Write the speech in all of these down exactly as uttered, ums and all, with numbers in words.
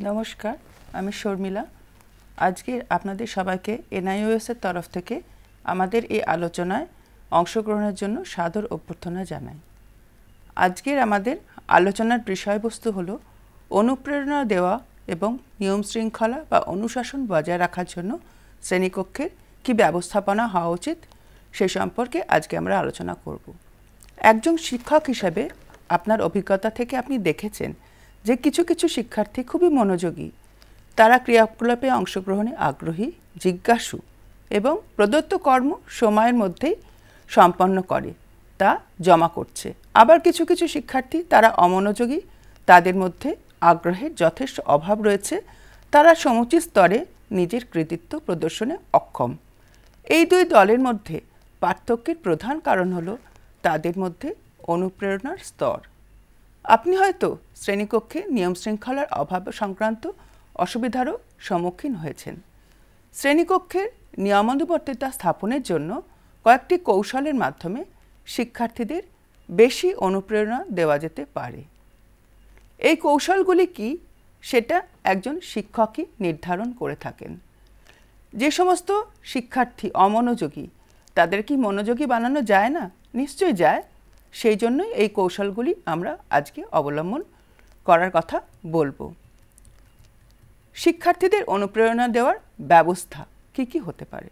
নমস্কার, আমি শর্মিলা। আজকে আপনাদের সবাইকে এনআইওএস এর তরফ থেকে আমাদের এই আলোচনায় অংশগ্রহণের জন্য সাদর অভ্যর্থনা জানাই। আজকের আমাদের আলোচনার বিষয়বস্তু হলো অনুপ্রেরণা দেওয়া এবং নিয়ম শৃঙ্খলা বা অনুশাসন বজায় রাখার জন্য শ্রেণীকক্ষের কী ব্যবস্থাপনা হওয়া উচিত সে সম্পর্কে আজকে আমরা আলোচনা করব। একজন শিক্ষক হিসেবে আপনার অভিজ্ঞতা থেকে আপনি দেখেছেন যে কিছু কিছু শিক্ষার্থী খুবই মনোযোগী, তারা ক্রিয়াকলাপে অংশগ্রহণে আগ্রহী, জিজ্ঞাসু এবং প্রদত্ত কর্ম সময়ের মধ্যেই সম্পন্ন করে তা জমা করছে। আবার কিছু কিছু শিক্ষার্থী তারা অমনোযোগী, তাদের মধ্যে আগ্রহের যথেষ্ট অভাব রয়েছে, তারা সমুচিত স্তরে নিজের কৃতিত্ব প্রদর্শনে অক্ষম। এই দুই দলের মধ্যে পার্থক্যের প্রধান কারণ হলো তাদের মধ্যে অনুপ্রেরণার স্তর। আপনি হয়তো শ্রেণীকক্ষে নিয়ম শৃঙ্খলার অভাব সংক্রান্ত অসুবিধারও সম্মুখীন হয়েছেন। শ্রেণীকক্ষের নিয়মানুবর্তিতা স্থাপনের জন্য কয়েকটি কৌশলের মাধ্যমে শিক্ষার্থীদের বেশি অনুপ্রেরণা দেওয়া যেতে পারে। এই কৌশলগুলি কি সেটা একজন শিক্ষকই নির্ধারণ করে থাকেন। যে সমস্ত শিক্ষার্থী অমনোযোগী, তাদের কি মনোযোগী বানানো যায় না? নিশ্চয়ই যায়। সেই জন্যই এই কৌশলগুলি আমরা আজকে অবলম্বন করার কথা বলবো। শিক্ষার্থীদের অনুপ্রেরণা দেওয়ার ব্যবস্থা কি কি হতে পারে?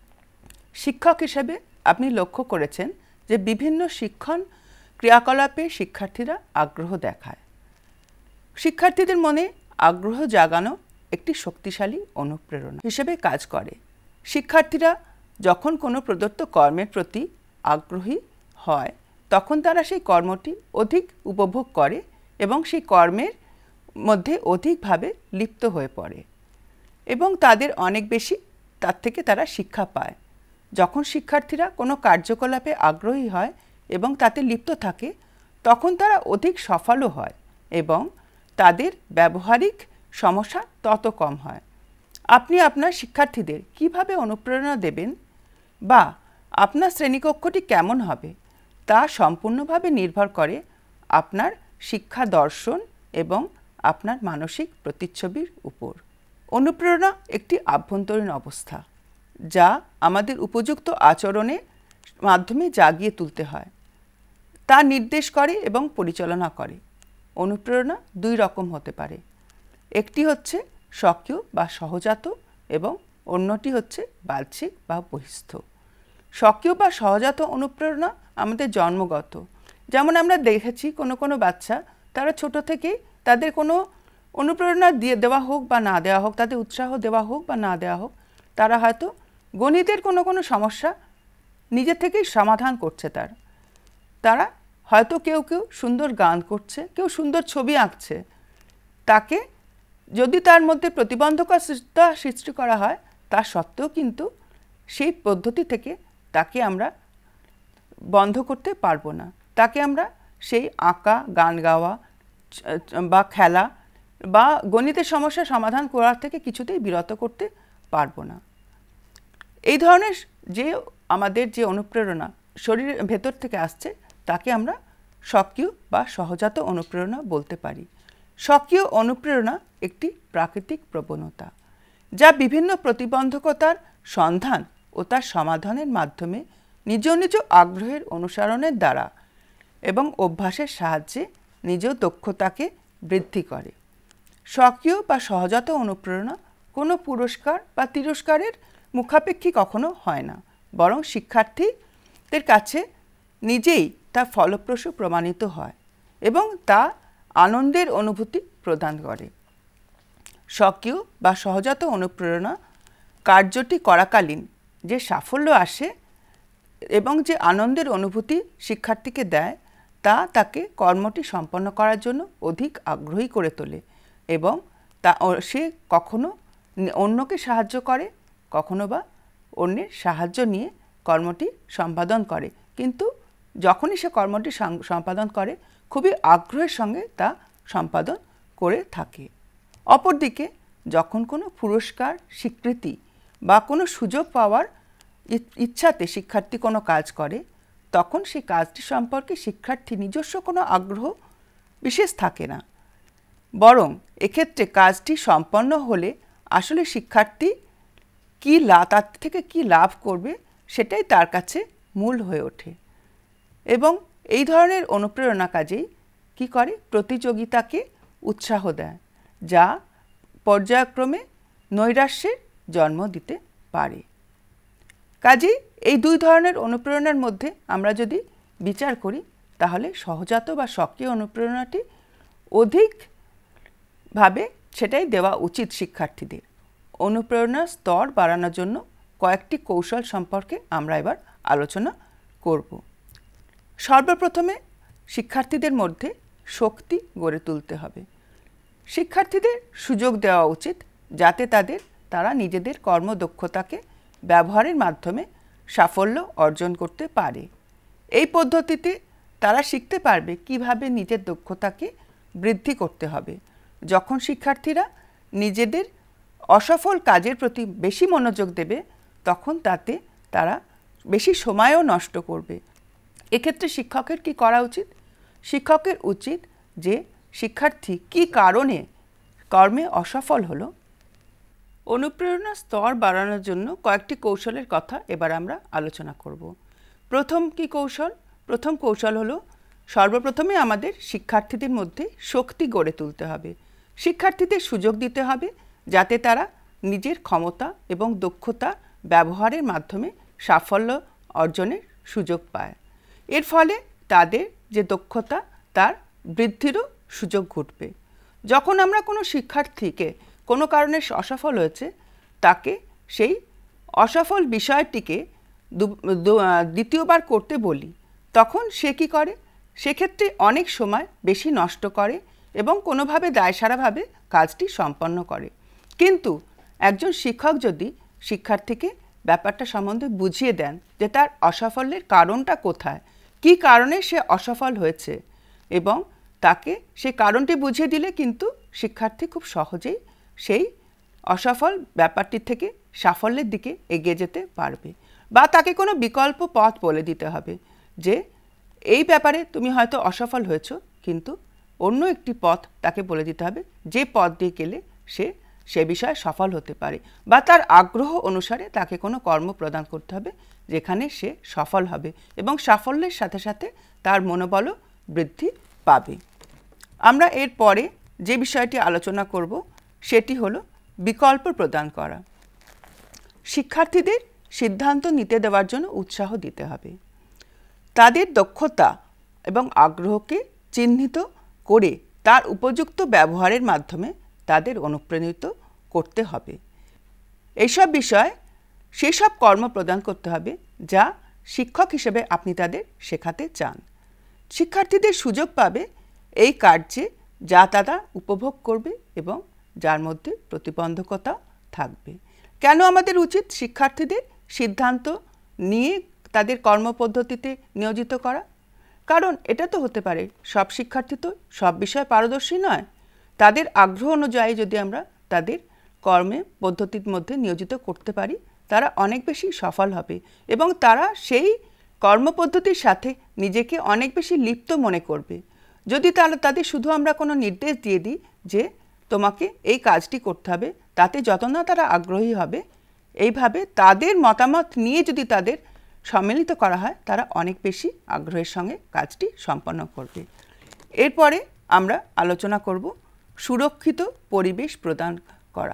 শিক্ষক হিসেবে আপনি লক্ষ্য করেছেন যে বিভিন্ন শিক্ষণ ক্রিয়াকলাপে শিক্ষার্থীরা আগ্রহ দেখায়। শিক্ষার্থীদের মনে আগ্রহ জাগানো একটি শক্তিশালী অনুপ্রেরণা হিসেবে কাজ করে। শিক্ষার্থীরা যখন কোনো প্রদত্ত কর্মের প্রতি আগ্রহী হয় তখন তারা সেই কর্মটি অধিক উপভোগ করে এবং সেই কর্মের মধ্যে অধিকভাবে লিপ্ত হয়ে পড়ে এবং তাদের অনেক বেশি তার থেকে তারা শিক্ষা পায়। যখন শিক্ষার্থীরা কোনো কার্যকলাপে আগ্রহী হয় এবং তাতে লিপ্ত থাকে তখন তারা অধিক সফলও হয় এবং তাদের ব্যবহারিক সমস্যা তত কম হয়। আপনি আপনার শিক্ষার্থীদের কিভাবে অনুপ্রেরণা দেবেন বা আপনার শ্রেণীকক্ষটি কেমন হবে তা সম্পূর্ণভাবে নির্ভর করে আপনার শিক্ষা দর্শন এবং আপনার মানসিক প্রতিচ্ছবির উপর। অনুপ্রেরণা একটি আভ্যন্তরীণ অবস্থা যা আমাদের উপযুক্ত আচরণের মাধ্যমে জাগিয়ে তুলতে হয়, তা নির্দেশ করে এবং পরিচালনা করে। অনুপ্রেরণা দুই রকম হতে পারে, একটি হচ্ছে স্বকীয় বা সহজাত এবং অন্যটি হচ্ছে বাহ্যিক বা বহিস্থ। স্বকীয় বা সহজাত অনুপ্রেরণা আমাদের জন্মগত। যেমন আমরা দেখেছি কোনো কোনো বাচ্চা তারা ছোট থেকেই তাদের কোনো অনুপ্রেরণা দিয়ে দেওয়া হোক বা না দেওয়া হোক, তাদের উৎসাহ দেওয়া হোক বা না দেওয়া হোক, তারা হয়তো গণিতের কোনো কোনো সমস্যা নিজে থেকেই সমাধান করছে। তার তারা হয়তো কেউ কেউ সুন্দর গান করছে, কেউ সুন্দর ছবি আঁকছে। তাকে যদি তার মধ্যে প্রতিবন্ধকতা সৃষ্টি করা হয় তা সত্ত্বেও কিন্তু সেই পদ্ধতি থেকে তাকে আমরা বন্ধ করতে পারবো না। তাকে আমরা সেই আঁকা, গান গাওয়া বা খেলা বা গণিতের সমস্যা সমাধান করার থেকে কিছুতেই বিরত করতে পারবো না। এই ধরনের যে আমাদের যে অনুপ্রেরণা শরীরের ভেতর থেকে আসছে তাকে আমরা স্বকীয় বা সহজাত অনুপ্রেরণা বলতে পারি। স্বকীয় অনুপ্রেরণা একটি প্রাকৃতিক প্রবণতা যা বিভিন্ন প্রতিবন্ধকতার সন্ধান ও তার সমাধানের মাধ্যমে নিজ নিজ আগ্রহের অনুসরণের দ্বারা এবং অভ্যাসের সাহায্যে নিজ দক্ষতাকে বৃদ্ধি করে। স্বকীয় বা সহজাত অনুপ্রেরণা কোনো পুরস্কার বা তিরস্কারের মুখাপেক্ষী কখনো হয় না, বরং শিক্ষার্থীদের কাছে নিজেই তা ফলপ্রসূ প্রমাণিত হয় এবং তা আনন্দের অনুভূতি প্রদান করে। স্বকীয় বা সহজাত অনুপ্রেরণা কার্যটি করাকালীন যে সাফল্য আসে এবং যে আনন্দের অনুভূতি শিক্ষার্থীকে দেয় তা তাকে কর্মটি সম্পন্ন করার জন্য অধিক আগ্রহী করে তোলে এবং তা সে কখনো অন্যকে সাহায্য করে, কখনো বা অন্যের সাহায্য নিয়ে কর্মটি সম্পাদন করে, কিন্তু যখনই সে কর্মটি সম্পাদন করে খুবই আগ্রহের সঙ্গে তা সম্পাদন করে থাকে। অপরদিকে যখন কোনো পুরস্কার, স্বীকৃতি বা কোনো সুযোগ পাওয়ার ইচ্ছাতে শিক্ষার্থী কোনো কাজ করে তখন সেই কাজটি সম্পর্কে শিক্ষার্থী নিজস্ব কোনো আগ্রহ বিশেষ থাকে না, বরং এক্ষেত্রে কাজটি সম্পন্ন হলে আসলে শিক্ষার্থী কী লাভ, তার থেকে কী লাভ করবে সেটাই তার কাছে মূল হয়ে ওঠে। এবং এই ধরনের অনুপ্রেরণা কাজেই কী করে, প্রতিযোগিতাকে উৎসাহ দেয়, যা পর্যায়ক্রমে নৈরাশ্যের জন্ম দিতে পারে। কাজেই এই দুই ধরনের অনুপ্রেরণার মধ্যে আমরা যদি বিচার করি তাহলে সহজাত বা সক্রিয় অনুপ্রেরণাটি অধিকভাবে সেটাই দেওয়া উচিত শিক্ষার্থীদের। অনুপ্রেরণার স্তর বাড়ানোর জন্য কয়েকটি কৌশল সম্পর্কে আমরা এবার আলোচনা করব। সর্বপ্রথমে শিক্ষার্থীদের মধ্যে শক্তি গড়ে তুলতে হবে। শিক্ষার্থীদের সুযোগ দেওয়া উচিত যাতে তাদের তারা নিজেদের কর্মদক্ষতাকে ব্যবহারের মাধ্যমে সাফল্য অর্জন করতে পারে। এই পদ্ধতিতে তারা শিখতে পারবে কিভাবে নিজের দক্ষতাকে বৃদ্ধি করতে হবে। যখন শিক্ষার্থীরা নিজেদের অসফল কাজের প্রতি বেশি মনোযোগ দেবে তখন তাতে তারা বেশি সময়ও নষ্ট করবে। এক্ষেত্রে শিক্ষকের কি করা উচিত? শিক্ষকের উচিত যে শিক্ষার্থী কী কারণে কর্মে অসফল হলো। অনুপ্রেরণা স্তর বাড়ানোর জন্য কয়েকটি কৌশলের কথা এবার আমরা আলোচনা করব। প্রথম কি কৌশল? প্রথম কৌশল হলো সর্বপ্রথমে আমাদের শিক্ষার্থীদের মধ্যে শক্তি গড়ে তুলতে হবে। শিক্ষার্থীদের সুযোগ দিতে হবে যাতে তারা নিজের ক্ষমতা এবং দক্ষতা ব্যবহারের মাধ্যমে সাফল্য অর্জনের সুযোগ পায়। এর ফলে তাদের যে দক্ষতা তার বৃদ্ধিরও সুযোগ ঘটবে। যখন আমরা কোনো শিক্ষার্থীকে কোনো কারণে অসফল হয়েছে তাকে সেই অসফল বিষয়টিকে দ্বিতীয়বার করতে বলি তখন সে কী করে, সেক্ষেত্রে অনেক সময় বেশি নষ্ট করে এবং কোনোভাবে দায়সারাভাবে কাজটি সম্পন্ন করে। কিন্তু একজন শিক্ষক যদি শিক্ষার্থীকে ব্যাপারটা সম্বন্ধে বুঝিয়ে দেন যে তার অসাফল্যের কারণটা কোথায়, কী কারণে সে অসফল হয়েছে এবং তাকে সেই কারণটি বুঝিয়ে দিলে কিন্তু শিক্ষার্থী খুব সহজেই সেই অসফল ব্যাপারটি থেকে সাফল্যের দিকে এগিয়ে যেতে পারবে। বা তাকে কোনো বিকল্প পথ বলে দিতে হবে যে এই ব্যাপারে তুমি হয়তো অসফল হয়েছ, কিন্তু অন্য একটি পথ তাকে বলে দিতে হবে যে পথ দিয়ে গেলে সে সে বিষয়ে সফল হতে পারে। বা তার আগ্রহ অনুসারে তাকে কোনো কর্ম প্রদান করতে হবে যেখানে সে সফল হবে এবং সাফল্যের সাথে সাথে তার মনোবলও বৃদ্ধি পাবে। আমরা এর পরে যে বিষয়টি আলোচনা করব সেটি হলো বিকল্প প্রদান করা। শিক্ষার্থীদের সিদ্ধান্ত নিতে দেওয়ার জন্য উৎসাহ দিতে হবে। তাদের দক্ষতা এবং আগ্রহকে চিহ্নিত করে তার উপযুক্ত ব্যবহারের মাধ্যমে তাদের অনুপ্রাণিত করতে হবে। এইসব বিষয় সেই সব কর্ম প্রদান করতে হবে যা শিক্ষক হিসেবে আপনি তাদের শেখাতে চান। শিক্ষার্থীদের সুযোগ পাবে এই কার্যে যা তারা উপভোগ করবে এবং যার মধ্যে প্রতিবন্ধকতা থাকবে। কেন আমাদের উচিত শিক্ষার্থীদের সিদ্ধান্ত নিয়ে তাদের কর্মপদ্ধতিতে নিয়োজিত করা? কারণ এটা তো হতে পারে সব শিক্ষার্থী তো সব বিষয়ে পারদর্শী নয়। তাদের আগ্রহ অনুযায়ী যদি আমরা তাদের কর্মে পদ্ধতির মধ্যে নিয়োজিত করতে পারি তারা অনেক বেশি সফল হবে এবং তারা সেই কর্মপদ্ধতির সাথে নিজেকে অনেক বেশি লিপ্ত মনে করবে। যদি তাহলে তাদের শুধু আমরা কোনো নির্দেশ দিয়ে দিই যে তোমাকে এই কাজটি করতে হবে, তাতে যত না তারা আগ্রহী হবে, এইভাবে তাদের মতামত নিয়ে যদি তাদের সম্মিলিত করা হয় তারা অনেক বেশি আগ্রহের সঙ্গে কাজটি সম্পন্ন করবে। এরপরে আমরা আলোচনা করব সুরক্ষিত পরিবেশ প্রদান করা।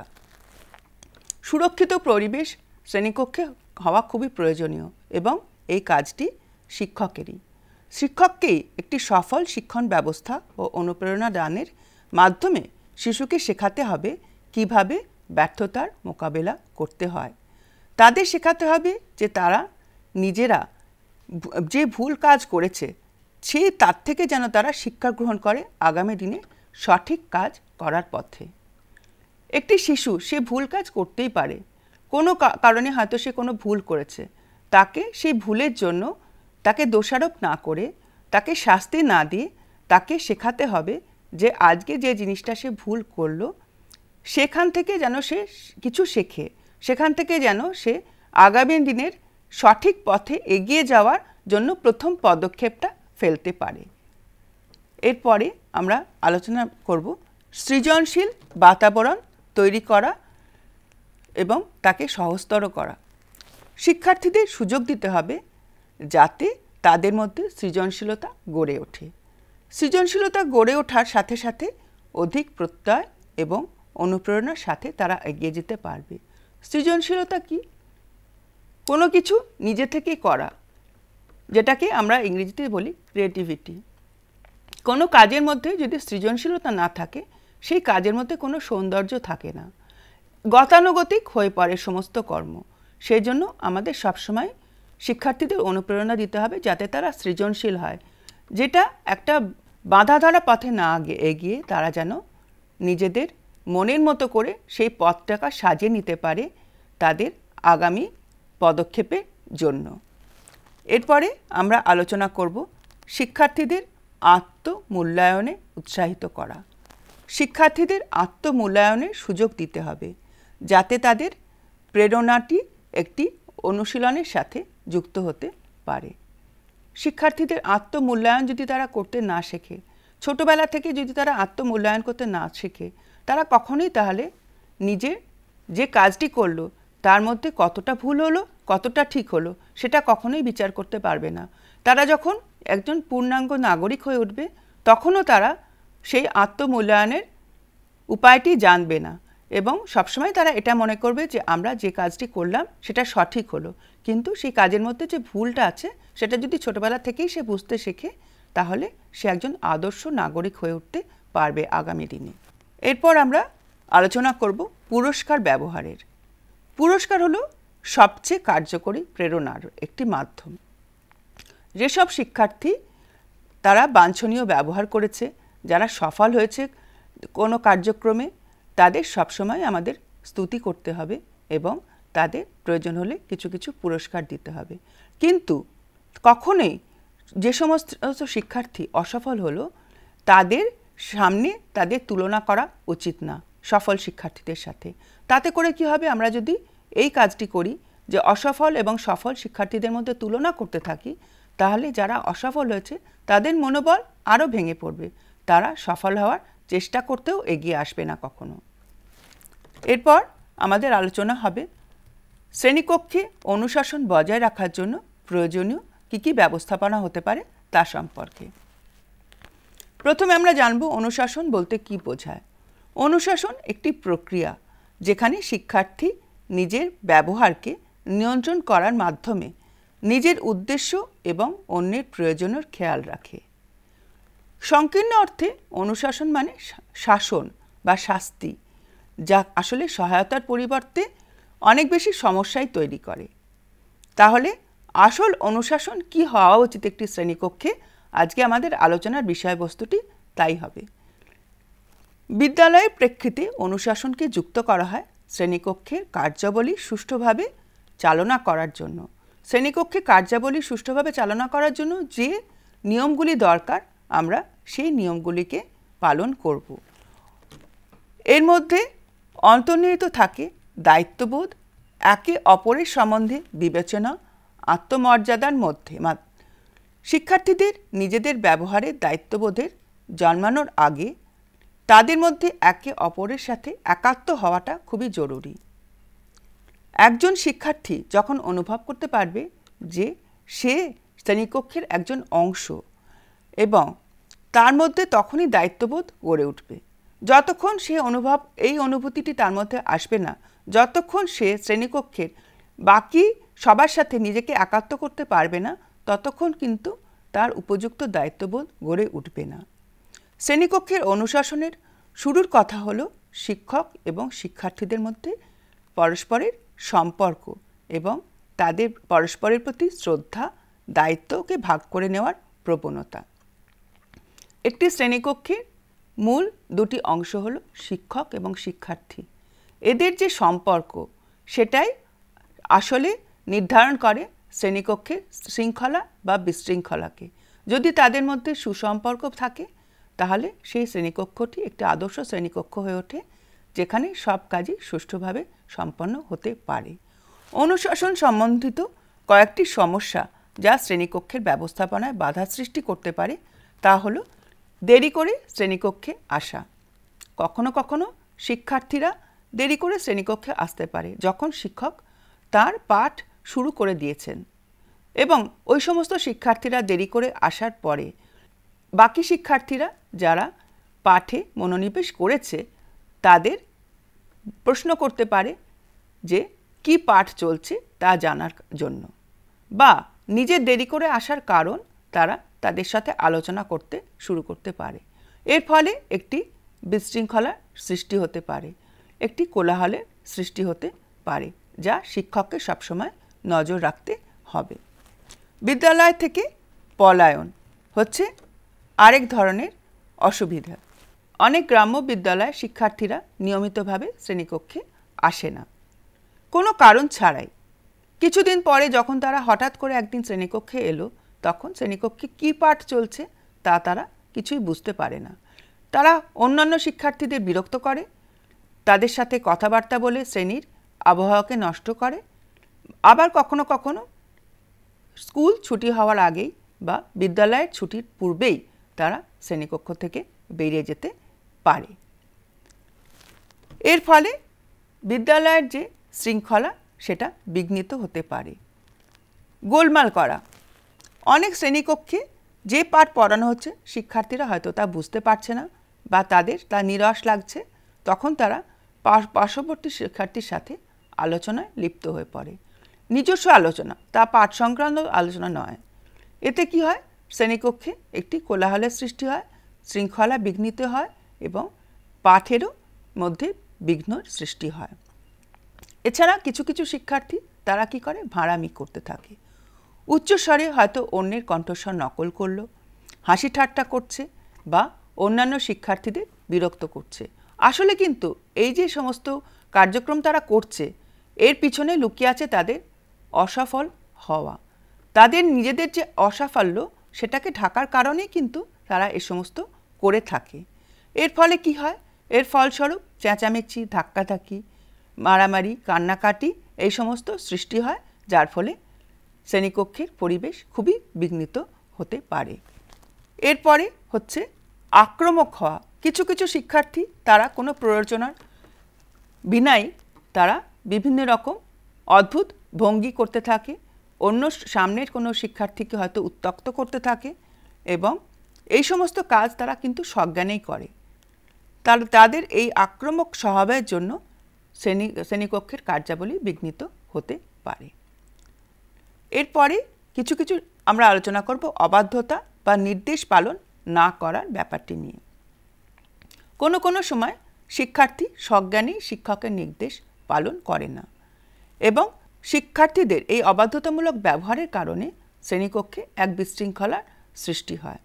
সুরক্ষিত পরিবেশ শ্রেণীকক্ষে হওয়া খুবই প্রয়োজনীয় এবং এই কাজটি শিক্ষকেরই। শিক্ষককেই একটি সফল শিক্ষণ ব্যবস্থা ও অনুপ্রেরণা দানের মাধ্যমে শিশুকে শেখাতে হবে কিভাবে ব্যর্থতার মোকাবেলা করতে হয়। তাদের শেখাতে হবে যে তারা নিজেরা যে ভুল কাজ করেছে সেই তার থেকে যেন তারা শিক্ষা গ্রহণ করে আগামী দিনে সঠিক কাজ করার পথে। একটি শিশু সে ভুল কাজ করতেই পারে, কোনো কারণে হয়তো সে কোনো ভুল করেছে, তাকে সেই ভুলের জন্য তাকে দোষারোপ না করে তাকে শাস্তি না দিয়ে তাকে শেখাতে হবে যে আজকে যে জিনিসটা সে ভুল করলো সেখান থেকে যেন সে কিছু শেখে, সেখান থেকে যেন সে আগামী দিনের সঠিক পথে এগিয়ে যাওয়ার জন্য প্রথম পদক্ষেপটা ফেলতে পারে। এরপরে আমরা আলোচনা করব সৃজনশীল বাতাবরণ তৈরি করা এবং তাকে সহজতর করা। শিক্ষার্থীদের সুযোগ দিতে হবে যাতে তাদের মধ্যে সৃজনশীলতা গড়ে ওঠে। সৃজনশীলতা গড়ে ওঠার সাথে সাথে অধিক প্রত্যয় এবং অনুপ্রেরণার সাথে তারা এগিয়ে যেতে পারবে। সৃজনশীলতা কি? কোনো কিছু নিজে থেকে করা, যেটাকে আমরা ইংরেজিতে বলি ক্রিয়েটিভিটি। কোনো কাজের মধ্যে যদি সৃজনশীলতা না থাকে, সেই কাজের মধ্যে কোনো সৌন্দর্য থাকে না, গতানুগতিক হয়ে পড়ে সমস্ত কর্ম। সেই জন্য আমাদের সবসময় শিক্ষার্থীদের অনুপ্রেরণা দিতে হবে যাতে তারা সৃজনশীল হয়, যেটা একটা বাঁধা ধরা পথে না এগিয়ে তারা যেন নিজেদের মনের মতো করে সেই পথটাকে সাজিয়ে নিতে পারে তাদের আগামী পদক্ষেপের জন্য। এরপরে আমরা আলোচনা করব শিক্ষার্থীদের আত্মমূল্যায়নে উৎসাহিত করা। শিক্ষার্থীদের আত্মমূল্যায়নের সুযোগ দিতে হবে যাতে তাদের প্রেরণাটি একটি অনুশীলনের সাথে যুক্ত হতে পারে। শিক্ষার্থীদের আত্মমূল্যায়ন যদি তারা করতে না শেখে, ছোটবেলা থেকে যদি তারা আত্মমূল্যায়ন করতে না শেখে, তারা কখনোই তাহলে নিজের যে কাজটি করলো তার মধ্যে কতটা ভুল হলো কতটা ঠিক হলো সেটা কখনোই বিচার করতে পারবে না। তারা যখন একজন পূর্ণাঙ্গ নাগরিক হয়ে উঠবে তখনও তারা সেই আত্মমূল্যায়নের উপায়টি জানবে না এবং সবসময় তারা এটা মনে করবে যে আমরা যে কাজটি করলাম সেটা সঠিক হলো, কিন্তু সেই কাজের মধ্যে যে ভুলটা আছে সেটা যদি ছোটবেলা থেকেই সে বুঝতে শেখে তাহলে সে একজন আদর্শ নাগরিক হয়ে উঠতে পারবে আগামী দিনে। এরপর আমরা আলোচনা করব পুরস্কার ব্যবহারের। পুরস্কার হলো সবচেয়ে কার্যকরী প্রেরণার একটি মাধ্যম। যেসব শিক্ষার্থী তারা বাঞ্ছনীয় ব্যবহার করেছে, যারা সফল হয়েছে কোনো কার্যক্রমে, তাদের সবসময় আমাদের স্তুতি করতে হবে এবং তাদের প্রয়োজন হলে কিছু কিছু পুরস্কার দিতে হবে। কিন্তু কখনোই যে সমস্ত শিক্ষার্থী অসফল হলো তাদের সামনে তাদের তুলনা করা উচিত না সফল শিক্ষার্থীদের সাথে। তাতে করে কি হবে, আমরা যদি এই কাজটি করি যে অসফল এবং সফল শিক্ষার্থীদের মধ্যে তুলনা করতে থাকি, তাহলে যারা অসফল হয়েছে তাদের মনোবল আরও ভেঙে পড়বে, তারা সফল হওয়ার চেষ্টা করতেও এগিয়ে আসবে না কখনো। এরপর আমাদের আলোচনা হবে শ্রেণীকক্ষে অনুশাসন বজায় রাখার জন্য প্রয়োজনীয় কী কী ব্যবস্থাপনা হতে পারে তা সম্পর্কে। প্রথমে আমরা জানব অনুশাসন বলতে কী বোঝায়। অনুশাসন একটি প্রক্রিয়া যেখানে শিক্ষার্থী নিজের ব্যবহারকে নিয়ন্ত্রণ করার মাধ্যমে নিজের উদ্দেশ্য এবং অন্যের প্রয়োজনের খেয়াল রাখে। সংকীর্ণ অর্থে অনুশাসন মানে শাসন বা শাস্তি, যা আসলে সহায়তার পরিবর্তে অনেক বেশি সমস্যাই তৈরি করে। তাহলে আসল অনুশাসন কি হওয়া উচিত একটি শ্রেণীকক্ষে, আজকে আমাদের আলোচনার বিষয়বস্তুটি তাই হবে। বিদ্যালয়ের প্রেক্ষিতে অনুশাসনকে যুক্ত করা হয় শ্রেণীকক্ষের কার্যাবলী সুষ্ঠুভাবে চালনা করার জন্য। শ্রেণীকক্ষে কার্যাবলী সুষ্ঠুভাবে চালনা করার জন্য যে নিয়মগুলি দরকার আমরা সেই নিয়মগুলিকে পালন করব। এর মধ্যে অন্তর্নিহিত থাকে দায়িত্ববোধ, একে অপরের সম্বন্ধে বিবেচনা, আত্মমর্যাদার মধ্যে শিক্ষার্থীদের নিজেদের ব্যবহারের দায়িত্ববোধের জন্মানোর আগে তাদের মধ্যে একে অপরের সাথে একাত্ম হওয়াটা খুবই জরুরি। একজন শিক্ষার্থী যখন অনুভব করতে পারবে যে সে শ্রেণীকক্ষের একজন অংশ এবং তার মধ্যে তখনই দায়িত্ববোধ গড়ে উঠবে। যতক্ষণ সে অনুভব এই অনুভূতিটি তার মধ্যে আসবে না, যতক্ষণ সে শ্রেণীকক্ষের বাকি সবার সাথে নিজেকে একাত্ম করতে পারবে না, ততক্ষণ কিন্তু তার উপযুক্ত দায়িত্ববোধ গড়ে উঠবে না। শ্রেণীকক্ষের অনুশাসনের শুরুর কথা হলো শিক্ষক এবং শিক্ষার্থীদের মধ্যে পরস্পরের সম্পর্ক এবং তাদের পরস্পরের প্রতি শ্রদ্ধা, দায়িত্বকে ভাগ করে নেওয়ার প্রবণতা। একটি শ্রেণীকক্ষের মূল দুটি অংশ হলো শিক্ষক এবং শিক্ষার্থী। এদের যে সম্পর্ক সেটাই আসলে নির্ধারণ করে শ্রেণীকক্ষের শৃঙ্খলা বা বিশৃঙ্খলাকে। যদি তাদের মধ্যে সুসম্পর্ক থাকে তাহলে সেই শ্রেণীকক্ষটি একটি আদর্শ শ্রেণীকক্ষ হয়ে ওঠে যেখানে সব কাজই সুষ্ঠুভাবে সম্পন্ন হতে পারে। অনুশাসন সম্বন্ধিত কয়েকটি সমস্যা যা শ্রেণীকক্ষের ব্যবস্থাপনায় বাধা সৃষ্টি করতে পারে তা হলো দেরি করে শ্রেণীকক্ষে আসা, কখনো কখনো শিক্ষার্থীরা দেরি করে শ্রেণীকক্ষে আসতে পারে যখন শিক্ষক তার পাঠ শুরু করে দিয়েছেন, এবং ওই সমস্ত শিক্ষার্থীরা দেরি করে আসার পরে বাকি শিক্ষার্থীরা যারা পাঠে মনোনিবেশ করেছে তাদের প্রশ্ন করতে পারে যে কি পাঠ চলছে তা জানার জন্য, বা নিজের দেরি করে আসার কারণ তারা তাদের সাথে আলোচনা করতে শুরু করতে পারে। এর ফলে একটি বিশৃঙ্খলার সৃষ্টি হতে পারে, একটি কোলাহলের সৃষ্টি হতে পারে, যা শিক্ষককে সবসময় নজর রাখতে হবে। বিদ্যালয় থেকে পলায়ন হচ্ছে আরেক ধরনের অসুবিধা। অনেক গ্রাম্য বিদ্যালয়ের শিক্ষার্থীরা নিয়মিতভাবে শ্রেণীকক্ষে আসে না কোনো কারণ ছাড়াই। কিছুদিন পরে যখন তারা হঠাৎ করে একদিন শ্রেণীকক্ষে এলো, তখন শ্রেণীকক্ষে কী পাঠ চলছে তা তারা কিছুই বুঝতে পারে না। তারা অন্যান্য শিক্ষার্থীদের বিরক্ত করে, তাদের সাথে কথাবার্তা বলে শ্রেণীর আবহাওয়াকে নষ্ট করে। আবার কখনো কখনো স্কুল ছুটি হওয়ার আগেই বা বিদ্যালয়ের ছুটির পূর্বেই তারা শ্রেণীকক্ষ থেকে বেরিয়ে যেতে পারে। এর ফলে বিদ্যালয়ের যে শৃঙ্খলা সেটা বিঘ্নিত হতে পারে। গোলমাল করা, অনেক শ্রেণীকক্ষে যে পাঠ পড়ানো হচ্ছে শিক্ষার্থীরা হয়তো তা বুঝতে পারছে না বা তাদের তা নিরাশ লাগছে, তখন তারা পার্শ্ববর্তী শিক্ষার্থীর সাথে আলোচনায় লিপ্ত হয়ে পড়ে। নিজস্ব আলোচনা, তা পাঠ সংক্রান্ত আলোচনা নয়। এতে কি হয়, শ্রেণীকক্ষে একটি কোলাহলের সৃষ্টি হয়, শৃঙ্খলা বিঘ্নিত হয় এবং পাঠেরও মধ্যে বিঘ্নর সৃষ্টি হয়। এছাড়া কিছু কিছু শিক্ষার্থী তারা কি করে, ভাঁড়ামি করতে থাকে। উচ্চস্বরে হয়তো অন্যের কণ্ঠস্বর নকল করলো, হাসি ঠাট্টা করছে বা অন্যান্য শিক্ষার্থীদের বিরক্ত করছে। আসলে কিন্তু এই যে সমস্ত কার্যক্রম তারা করছে, এর পিছনে লুকিয়ে আছে তাদের অসফল হওয়া। তাদের নিজেদের যে অসাফল্য সেটাকে ঢাকার কারণেই কিন্তু তারা এ সমস্ত করে থাকে। এর ফলে কি হয়, এর ফলস্বরূপ চেঁচামেচি, ধাক্কাধাক্কি, মারামারি, কান্নাকাটি এই সমস্ত সৃষ্টি হয়, যার ফলে শ্রেণীকক্ষের পরিবেশ খুবই বিঘ্নিত হতে পারে। এরপরে হচ্ছে আক্রমক হওয়া। কিছু কিছু শিক্ষার্থী তারা কোনো প্ররোচনার বিনাই তারা বিভিন্ন রকম অদ্ভুত ভঙ্গি করতে থাকে, অন্য সামনের কোনো শিক্ষার্থীকে হয়তো উত্ত্যক্ত করতে থাকে, এবং এই সমস্ত কাজ তারা কিন্তু সজ্ঞানেই করে। তার তাদের এই আক্রমক স্বভাবের জন্য শ্রেণী শ্রেণীকক্ষের কার্যাবলী বিঘ্নিত হতে পারে। এরপরে কিছু কিছু আমরা আলোচনা করব অবাধ্যতা বা নির্দেশ পালন না করার ব্যাপারটি নিয়ে। কোনো কোনো সময় শিক্ষার্থী সজ্ঞানেই শিক্ষকের নির্দেশ পালন করে না, এবং শিক্ষার্থীদের এই অবাধ্যতামূলক ব্যবহারের কারণে শ্রেণীকক্ষে এক বিশৃঙ্খলার সৃষ্টি হয়।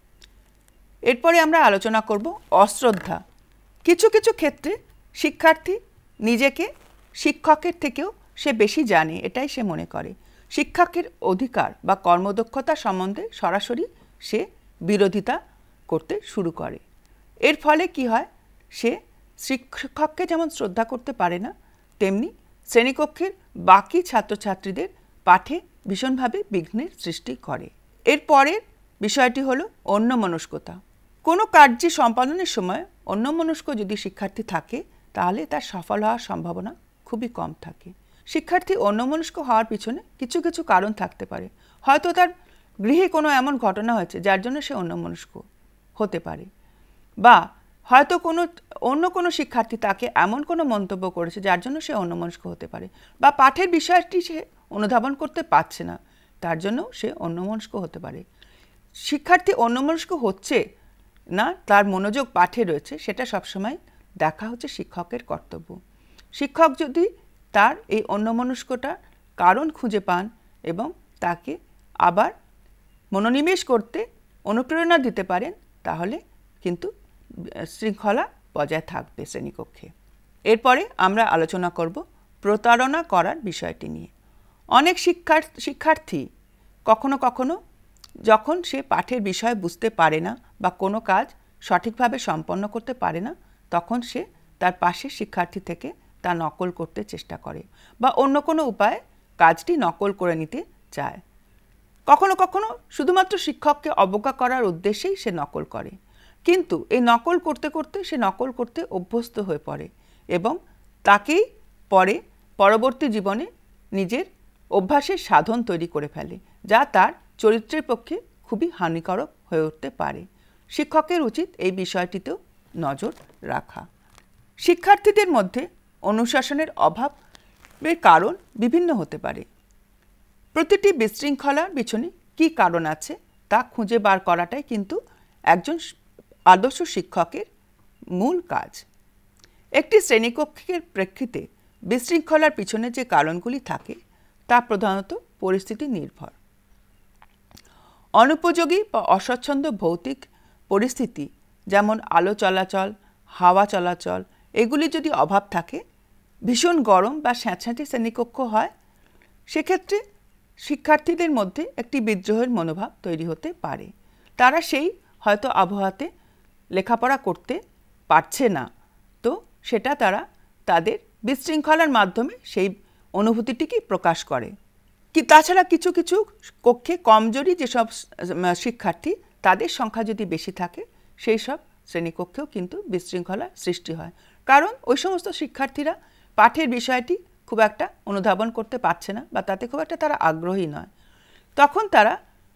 এরপরে আমরা আলোচনা করব অশ্রদ্ধা। কিছু কিছু ক্ষেত্রে শিক্ষার্থী নিজেকে শিক্ষকের থেকেও সে বেশি জানে এটাই সে মনে করে। শিক্ষকের অধিকার বা কর্মদক্ষতা সম্বন্ধে সরাসরি সে বিরোধিতা করতে শুরু করে। এর ফলে কি হয়, সে শিক্ষককে যেমন শ্রদ্ধা করতে পারে না, তেমনি শ্রেণীকক্ষের বাকি ছাত্রছাত্রীদের পাঠে ভীষণভাবে বিঘ্নের সৃষ্টি করে। এর পরের বিষয়টি হলো অন্যমনস্কতা। কোনো কার্য সম্পাদনের সময় অন্যমনস্ক যদি শিক্ষার্থী থাকে, তাহলে তার সফল হওয়ার সম্ভাবনা খুবই কম থাকে। শিক্ষার্থী অন্যমনস্ক হওয়ার পিছনে কিছু কিছু কারণ থাকতে পারে। হয়তো তার গৃহে কোনো এমন ঘটনা হয়েছে যার জন্য সে অন্যমনস্ক হতে পারে, বা হয়তো কোনো অন্য কোনো শিক্ষার্থী তাকে এমন কোনো মন্তব্য করেছে যার জন্য সে অন্যমনস্ক হতে পারে, বা পাঠের বিষয়টি সে অনুধাবন করতে পারছে না, তার জন্য সে অন্যমনস্ক হতে পারে। শিক্ষার্থী অন্যমনস্ক হচ্ছে না, তার মনোযোগ পাঠে রয়েছে, সেটা সবসময় দেখা হচ্ছে শিক্ষকের কর্তব্য। শিক্ষক যদি তার এই অন্যমনস্কতার কারণ খুঁজে পান এবং তাকে আবার মনোনিবেশ করতে অনুপ্রেরণা দিতে পারেন, তাহলে কিন্তু শৃঙ্খলা বজায় থাকবে শ্রেণীকক্ষে। এরপরে আমরা আলোচনা করব প্রতারণা করার বিষয়টি নিয়ে। অনেক শিক্ষার্থী কখনো কখনো যখন সে পাঠের বিষয় বুঝতে পারে না বা কোনো কাজ সঠিকভাবে সম্পন্ন করতে পারে না, তখন সে তার পাশের শিক্ষার্থী থেকে তা নকল করতে চেষ্টা করে বা অন্য কোনো উপায়ে কাজটি নকল করে নিতে চায়। কখনো কখনো শুধুমাত্র শিক্ষককে অবজ্ঞা করার উদ্দেশ্যেই সে নকল করে, কিন্তু এই নকল করতে করতে সে নকল করতে অভ্যস্ত হয়ে পড়ে এবং তাকেই পরে পরবর্তী জীবনে নিজের অভ্যাসের সাধন তৈরি করে ফেলে, যা তার চরিত্রের পক্ষে খুবই হানিকারক হয়ে উঠতে পারে। শিক্ষকের উচিত এই বিষয়টিতেও নজর রাখা। শিক্ষার্থীদের মধ্যে অনুশাসনের অভাবের কারণ বিভিন্ন হতে পারে। প্রতিটি বিশৃঙ্খলার পিছনে কী কারণ আছে তা খুঁজে বার করাটাই কিন্তু একজন আদর্শ শিক্ষকের মূল কাজ। একটি শ্রেণীকক্ষের প্রেক্ষিতে বিশৃঙ্খলার পিছনে যে কারণগুলি থাকে তা প্রধানত পরিস্থিতি নির্ভর। অনুপযোগী বা অস্বচ্ছন্দ ভৌতিক পরিস্থিতি যেমন আলো চলাচল, হাওয়া চলাচল এগুলি যদি অভাব থাকে, ভীষণ গরম বা স্যাঁতস্যাঁতে শ্রেণীকক্ষ হয়, সেক্ষেত্রে শিক্ষার্থীদের মধ্যে একটি বিদ্রোহের মনোভাব তৈরি হতে পারে। তারা সেই হয়তো আবহাওয়াতে লেখাপড়া করতে পারছে না, তো সেটা তারা তাদের বিশৃঙ্খলার মাধ্যমে সেই অনুভূতিটিকে প্রকাশ করে। কি তাছাড়া কিছু কিছু কক্ষে কমজোরি যেসব শিক্ষার্থী তাদের সংখ্যা যদি বেশি থাকে, সেই সব শ্রেণীকক্ষেও কিন্তু বিশৃঙ্খলার সৃষ্টি হয়, কারণ ওই সমস্ত শিক্ষার্থীরা পাঠের বিষয়টি খুব একটা অনুধাবন করতে পারছে না বা তাতে খুব একটা তারা আগ্রহী নয়। তখন তারা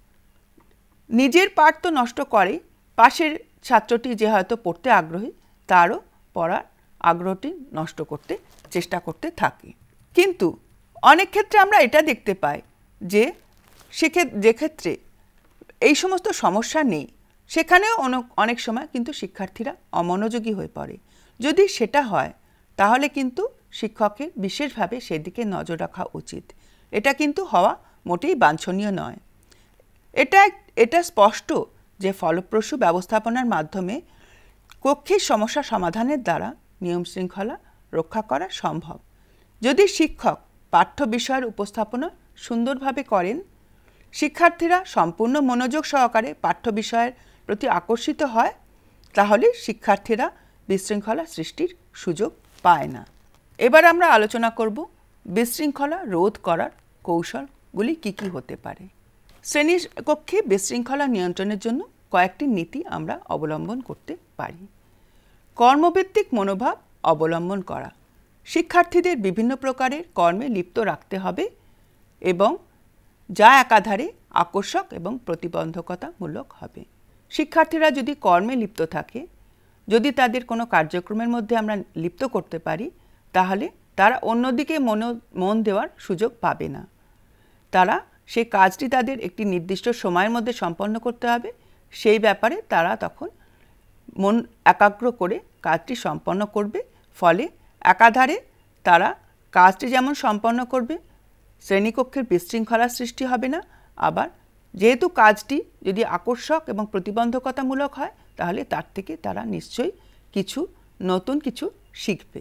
নিজের পাঠ তো নষ্ট করে, পাশের ছাত্রটি যে হয়তো পড়তে আগ্রহী তারও পড়ার আগ্রহটি নষ্ট করতে চেষ্টা করতে থাকে। কিন্তু অনেক ক্ষেত্রে আমরা এটা দেখতে পাই যে সেক্ষেত্রে যে ক্ষেত্রে এই সমস্ত সমস্যা নেই, সেখানেও অনেক সময় কিন্তু শিক্ষার্থীরা অমনোযোগী হয়ে পড়ে। যদি সেটা হয় তাহলে কিন্তু শিক্ষকের বিশেষভাবে সেদিকে নজর রাখা উচিত। এটা কিন্তু হওয়া মোটেই বাঞ্ছনীয় নয়। এটা এটা স্পষ্ট যে ফলপ্রসূ ব্যবস্থাপনার মাধ্যমে কক্ষের সমস্যা সমাধানের দ্বারা নিয়ম শৃঙ্খলা রক্ষা করা সম্ভব। যদি শিক্ষক পাঠ্য বিষয়ের উপস্থাপনা সুন্দরভাবে করেন, শিক্ষার্থীরা সম্পূর্ণ মনোযোগ সহকারে পাঠ্য বিষয়ের প্রতি আকর্ষিত হয়, তাহলে শিক্ষার্থীরা বিশৃঙ্খলা সৃষ্টির সুযোগ পায় না। এবার আমরা আলোচনা করব বিশৃঙ্খলা রোধ করার কৌশলগুলি কি কি হতে পারে। শ্রেণীকক্ষে বিশৃঙ্খলা নিয়ন্ত্রণের জন্য কয়েকটি নীতি আমরা অবলম্বন করতে পারি। কর্মভিত্তিক মনোভাব অবলম্বন করা। শিক্ষার্থীদের বিভিন্ন প্রকারের কর্মে লিপ্ত রাখতে হবে এবং যা একাধারে আকর্ষক এবং প্রতিবন্ধকতামূলক হবে। শিক্ষার্থীরা যদি কর্মে লিপ্ত থাকে, যদি তাদের কোনো কার্যক্রমের মধ্যে আমরা লিপ্ত করতে পারি, তাহলে তারা অন্যদিকে মন মন দেওয়ার সুযোগ পাবে না। তারা সেই কাজটি তাদের একটি নির্দিষ্ট সময়ের মধ্যে সম্পন্ন করতে হবে, সেই ব্যাপারে তারা তখন মন একাগ্র করে কাজটি সম্পন্ন করবে। ফলে একাধারে তারা কাজটি যেমন সম্পন্ন করবে, শ্রেণীকক্ষের বিশৃঙ্খলার সৃষ্টি হবে না, আবার যেহেতু কাজটি যদি আকর্ষক এবং প্রতিবন্ধকতামূলক হয়, তাহলে তার থেকে তারা নিশ্চয়ই কিছু নতুন কিছু শিখবে।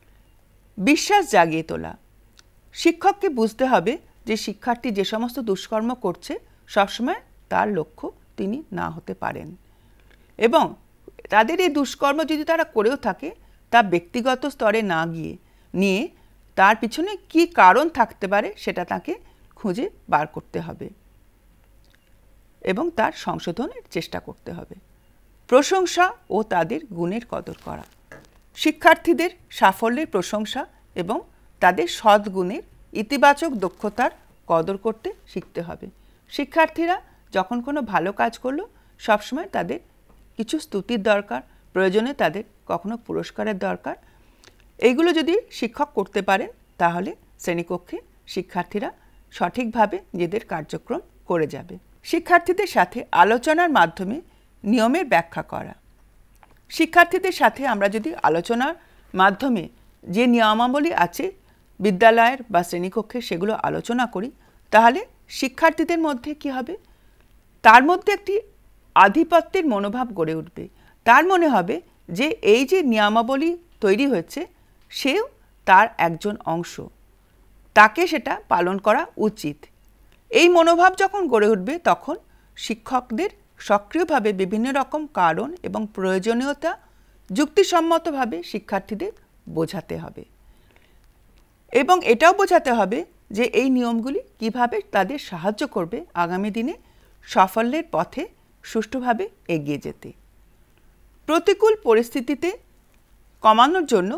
বিশ্বাস জাগিয়ে তোলা। শিক্ষককে বুঝতে হবে যে শিক্ষার্থী যে সমস্ত দুষ্কর্ম করছে সবসময় তার লক্ষ্য তিনি না হতে পারেন, এবং তাদের এই দুষ্কর্ম যদি তারা করেও থাকে তা ব্যক্তিগত স্তরে না গিয়ে নিয়ে তার পিছনে কি কারণ থাকতে পারে সেটা তাকে খুঁজে বার করতে হবে এবং তার সংশোধনের চেষ্টা করতে হবে। প্রশংসা ও তাদের গুণের কদর করা। শিক্ষার্থীদের সাফল্যের প্রশংসা এবং তাদের সদ্গুণের ইতিবাচক দক্ষতার কদর করতে শিখতে হবে। শিক্ষার্থীরা যখন কোনো ভালো কাজ করলো সবসময় তাদের কিছু স্তুতির দরকার, প্রয়োজনে তাদের কখনো পুরস্কারের দরকার। এইগুলো যদি শিক্ষক করতে পারেন তাহলে শ্রেণীকক্ষে শিক্ষার্থীরা সঠিকভাবে নিজেদের কার্যক্রম করে যাবে। শিক্ষার্থীদের সাথে আলোচনার মাধ্যমে নিয়মের ব্যাখ্যা করা। শিক্ষার্থীদের সাথে আমরা যদি আলোচনার মাধ্যমে যে নিয়মাবলী আছে বিদ্যালয়ের বা শ্রেণীকক্ষে সেগুলো আলোচনা করি, তাহলে শিক্ষার্থীদের মধ্যে কি হবে, তার মধ্যে একটি আধিপত্যের মনোভাব গড়ে উঠবে। তার মনে হবে যে এই যে নিয়মাবলী তৈরি হয়েছে সেও তার একজন অংশ, তাকে সেটা পালন করা উচিত। এই মনোভাব যখন গড়ে উঠবে তখন শিক্ষকদের সক্রিয়ভাবে বিভিন্ন রকম কারণ এবং প্রয়োজনীয়তা যুক্তিসম্মতভাবে শিক্ষার্থীদের বোঝাতে হবে এবং এটাও বোঝাতে হবে যে এই নিয়মগুলি কিভাবে তাদের সাহায্য করবে আগামী দিনে সাফল্যের পথে সুষ্ঠুভাবে এগিয়ে যেতে। প্রতিকূল পরিস্থিতিতে কমানোর জন্য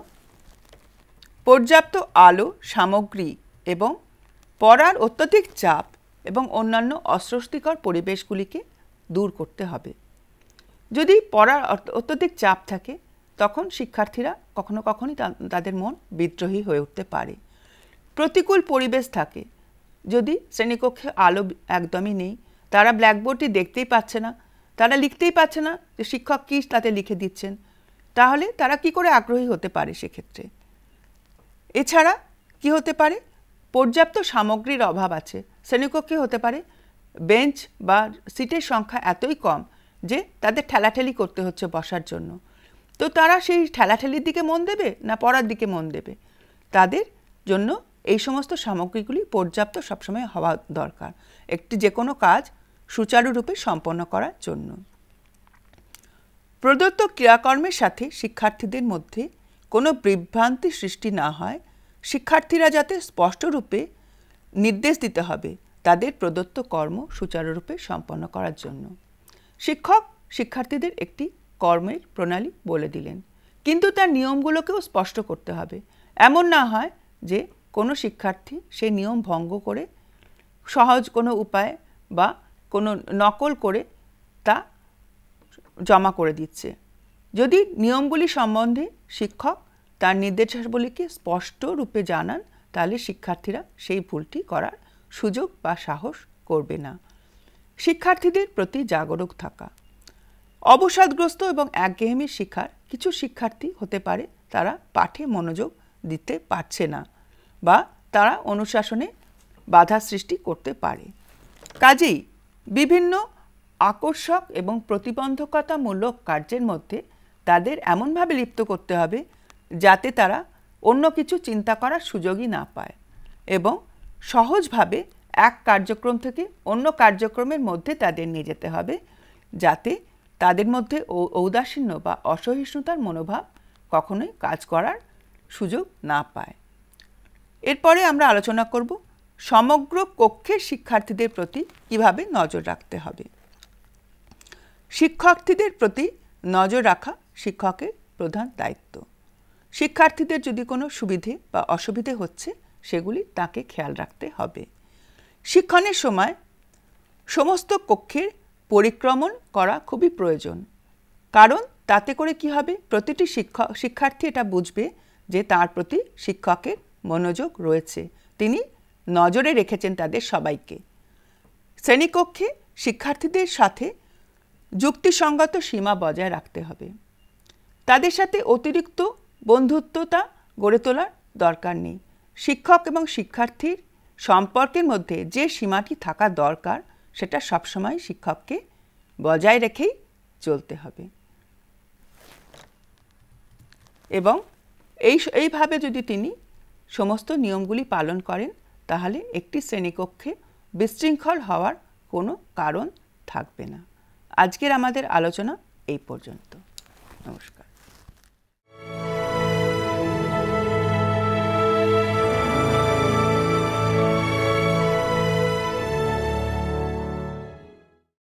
পর্যাপ্ত আলো, সামগ্রী এবং পড়ার অত্যধিক চাপ এবং অন্যান্য অস্বস্তিকর পরিবেশগুলিকে দূর করতে হবে। যদি পড়ার অত্যধিক চাপ থাকে তখন শিক্ষার্থীরা কখনো কখনোই তাদের মন বিদ্রোহী হয়ে উঠতে পারে। প্রতিকূল পরিবেশ থাকে, যদি শ্রেণীকক্ষে আলো একদমই নেই, তারা ব্ল্যাকবোর্ডটি দেখতেই পাচ্ছে না, তারা লিখতেই পাচ্ছে না যে শিক্ষক কী তাতে লিখে দিচ্ছেন, তাহলে তারা কি করে আগ্রহী হতে পারে সেক্ষেত্রে? এছাড়া কি হতে পারে, পর্যাপ্ত সামগ্রীর অভাব আছে। শ্রেণীকক্ষে হতে পারে বেঞ্চ বা সিটের সংখ্যা এতই কম যে তাদের ঠেলাঠেলি করতে হচ্ছে বসার জন্য। তো তারা সেই ঠেলাঠেলির দিকে মন দেবে না পড়ার দিকে মন দেবে? তাদের জন্য এই সমস্ত সামগ্রীগুলি পর্যাপ্ত সবসময় হওয়া দরকার একটি যে কোনো কাজ সুচারুরূপে সম্পন্ন করার জন্য। প্রদত্ত ক্রিয়াকর্মের সাথে শিক্ষার্থীদের মধ্যে কোনো বিভ্রান্তি সৃষ্টি না হয়, শিক্ষার্থীরা যাতে স্পষ্টরূপে নির্দেশ দিতে হবে তাদের প্রদত্ত কর্ম সুচারুরূপে সম্পন্ন করার জন্য। শিক্ষক শিক্ষার্থীদের একটি কর্মের প্রণালী বলে দিলেন, কিন্তু তার নিয়মগুলোকেও স্পষ্ট করতে হবে। এমন না হয় যে কোনো শিক্ষার্থী সেই নিয়ম ভঙ্গ করে সহজ কোনো উপায় বা কোনো নকল করে তা জমা করে দিচ্ছে। যদি নিয়মগুলি সম্বন্ধে শিক্ষক তার নির্দেশাবলীকে স্পষ্ট রূপে জানান, তাহলে শিক্ষার্থীরা সেই ভুলটি করার সুযোগ বা সাহস করবে না। শিক্ষার্থীদের প্রতি জাগরুক থাকা। অবসাদগ্রস্ত এবং একঘেয়েমির শিকার কিছু শিক্ষার্থী হতে পারে, তারা পাঠে মনোযোগ দিতে পারছে না বা তারা অনুশাসনে বাধা সৃষ্টি করতে পারে। কাজেই বিভিন্ন আকর্ষক এবং প্রতিবন্ধকতামূলক কার্যের মধ্যে তাদের এমনভাবে লিপ্ত করতে হবে যাতে তারা অন্য কিছু চিন্তা করার সুযোগই না পায়, এবং সহজভাবে এক কার্যক্রম থেকে অন্য কার্যক্রমের মধ্যে তাদের নিয়ে যেতে হবে যাতে তাদের মধ্যে ঔদাসীন্য বা অসহিষ্ণুতার মনোভাব কখনোই কাজ করার সুযোগ না পায়। এরপরে আমরা আলোচনা করব সমগ্র কক্ষের শিক্ষার্থীদের প্রতি কিভাবে নজর রাখতে হবে। শিক্ষার্থীদের প্রতি নজর রাখা শিক্ষকের প্রধান দায়িত্ব। শিক্ষার্থীদের যদি কোনো সুবিধে বা অসুবিধে হচ্ছে সেগুলি তাকে খেয়াল রাখতে হবে। শিক্ষণের সময় সমস্ত কক্ষের পরিক্রমণ করা খুবই প্রয়োজন, কারণ তাতে করে কি হবে, প্রতিটি শিক্ষক শিক্ষার্থী এটা বুঝবে যে তার প্রতি শিক্ষকের মনোযোগ রয়েছে, তিনি নজরে রেখেছেন তাদের সবাইকে। শ্রেণীকক্ষে শিক্ষার্থীদের সাথে যুক্তিসঙ্গত সীমা বজায় রাখতে হবে। তাদের সাথে অতিরিক্ত বন্ধুত্বতা গড়ে তোলার দরকার নেই। শিক্ষক এবং শিক্ষার্থীর সম্পর্কের মধ্যে যে সীমাটি থাকা দরকার সেটা সবসময় শিক্ষককে বজায় রেখেই চলতে হবে। এবং এই এইভাবে যদি তিনি সমস্ত নিয়মগুলি পালন করেন তাহলে একটি শ্রেণীকক্ষে বিশৃঙ্খল হওয়ার কোনো কারণ থাকবে না। আজকের আমাদের আলোচনা এই পর্যন্ত। নমস্কার।